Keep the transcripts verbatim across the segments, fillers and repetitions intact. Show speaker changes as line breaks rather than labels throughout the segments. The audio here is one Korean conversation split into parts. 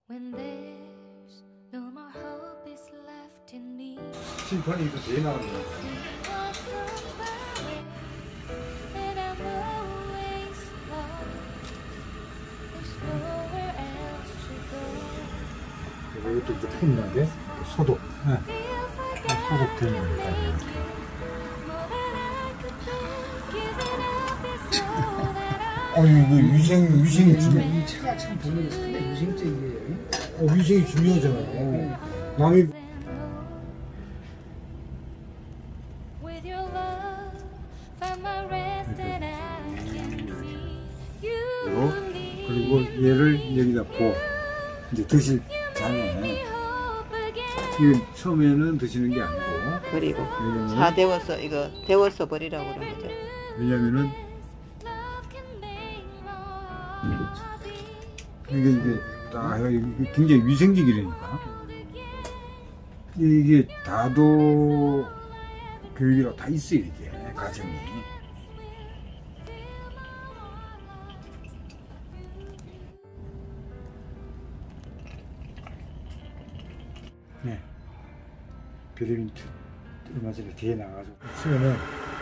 심판이 이거 제일 나오는 거야. 이것도 이제 푸는데 소독, 네. 소독되는 거니까. 아니 이거 위생 위생이 중요.
이 차가 참 보면 상당히 위생적이에요.
어, 위생이 중요하잖아요. 남이 그리고 얘를 여기다 부어 이제 드실 장에 이거 처음에는 드시는 게 아니고
버리고 다 데워서 이거 데워서 버리라고 그러는 거죠.
왜냐면은 이게 이게 딱 굉장히 위생적이라니까 이게 다도 교육이라고 다 있어요. 이게 과정이. 네, 배드민턴 얼마 전에 대회 나가가지고 치면은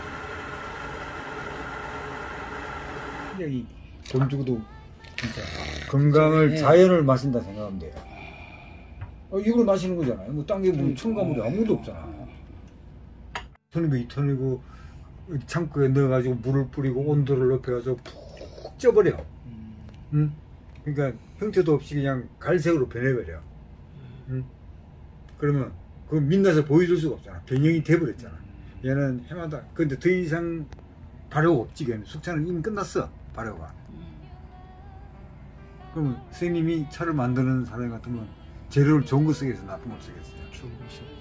굉장히 돈 주고도 진짜 건강을 네. 자연을 마신다 생각하면 돼요. 어, 이걸 마시는 거잖아요. 뭐 딴 게 뭐 첨가물이 아무것도 없잖아. 턴이면 이 턴이고 창고에 넣어가지고 물을 뿌리고 온도를 높여가지고 푹 쪄버려. 응? 그러니까 형태도 없이 그냥 갈색으로 변해버려. 응? 그러면 그 민낯을 보여줄 수가 없잖아. 변형이 돼버렸잖아. 얘는 해마다 근데 더 이상 발효가 없지. 걔는 숙차는 이미 끝났어. 발효가. 그러면 선생님이 차를 만드는 사람 같으면 재료를 좋은 거 쓰겠어요? 나쁜 거 쓰겠어요?
좋은 거 써야지.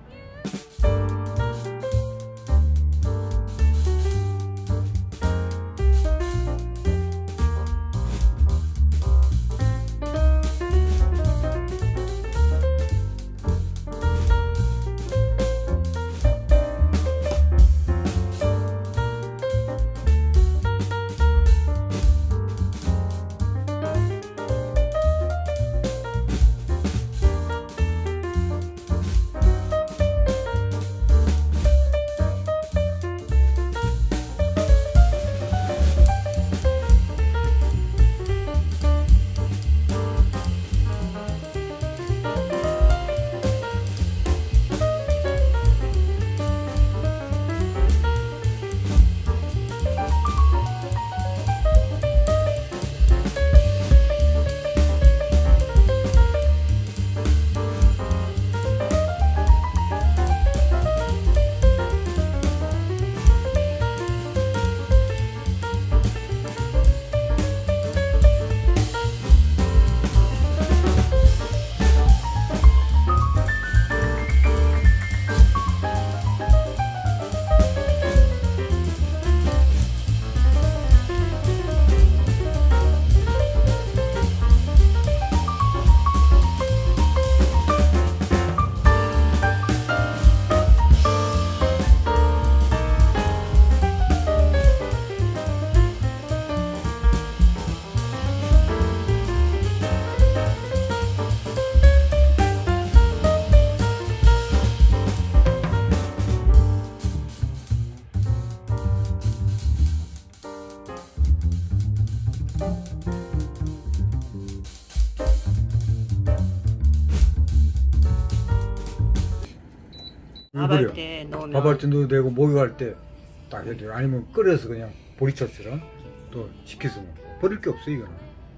밥할 때 넣으면
밥할 때 넣어도 되고 목욕할 때 딱 해도 되고 아니면 끓여서 그냥 보리차처럼 또 식혀서 먹고 버릴 게 없어 이거는.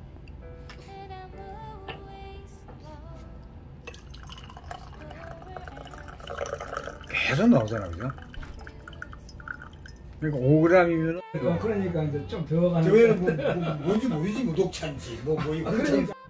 계속 나오잖아 그죠? 그러니까 오 그램이면
그러니까 이제 좀 배워가는
저거는 뭐, 뭐, 뭔지 모르지 뭐 녹차인지 뭐 뭐 이거.
아, 그러니까.